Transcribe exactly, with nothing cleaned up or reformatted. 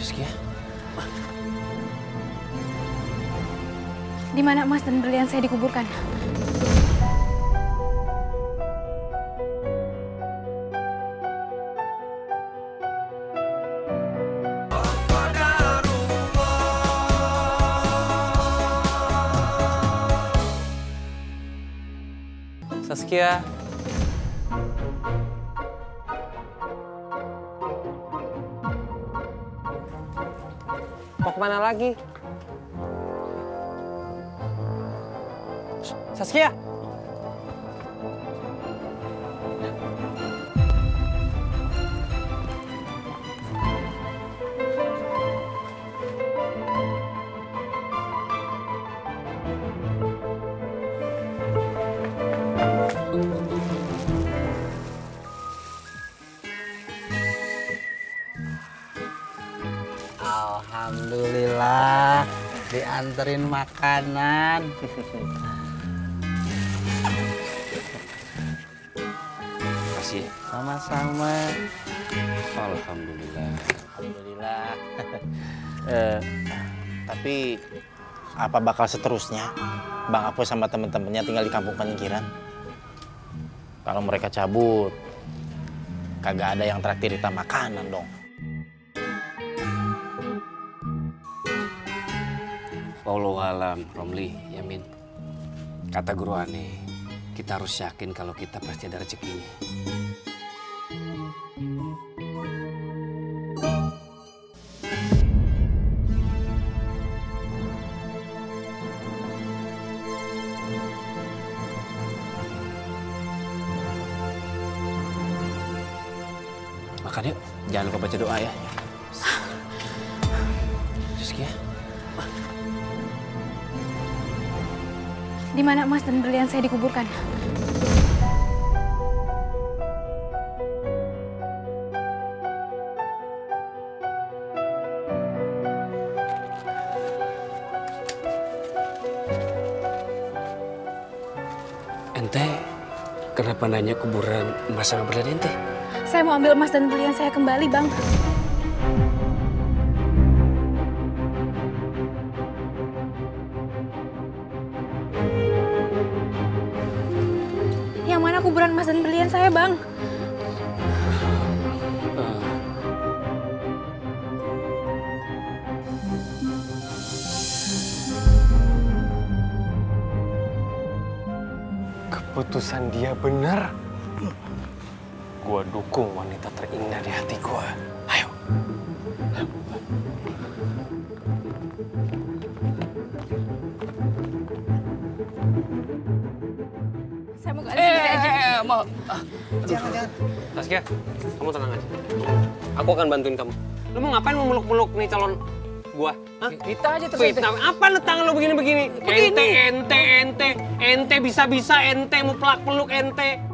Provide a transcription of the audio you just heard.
Saskia? Di mana emas dan berlian saya dikuburkan? Saskia? Mau kemana lagi? Saskia? Alhamdulillah dianterin makanan. Makasih. Sama-sama. Alhamdulillah. Alhamdulillah. eh, tapi apa bakal seterusnya? Bang Apoy sama temen-temennya tinggal di kampung penyingkiran. Kalau mereka cabut, kagak ada yang traktir kita makanan dong. Wallahualam, Romli, Yamin. Kata guru aneh, kita harus yakin kalau kita pasti ada rezekinya. Makan yuk, jangan lupa baca doa ya. Saskia? Di mana emas dan berlian saya dikuburkan? Ente, kenapa nanya kuburan emas sama berlian ente? Saya mau ambil emas dan berlian saya kembali, Bang. Yang mana kuburan emas dan berlian saya, Bang? Keputusan dia benar. Gua dukung wanita terindah di hati gua. Ayo. Saya mau ke Eh, eh, aja. eh, mau. Jangan, jangan. Saskia, kamu tenang aja. Aku akan bantuin kamu. Lu mau ngapain mau meluk-meluk nih calon gua? Hah? Kita aja terus. Fitnah. Apa lu tangan lu begini-begini? Ente, ente, ente, ente bisa-bisa ente mau pelak peluk ente.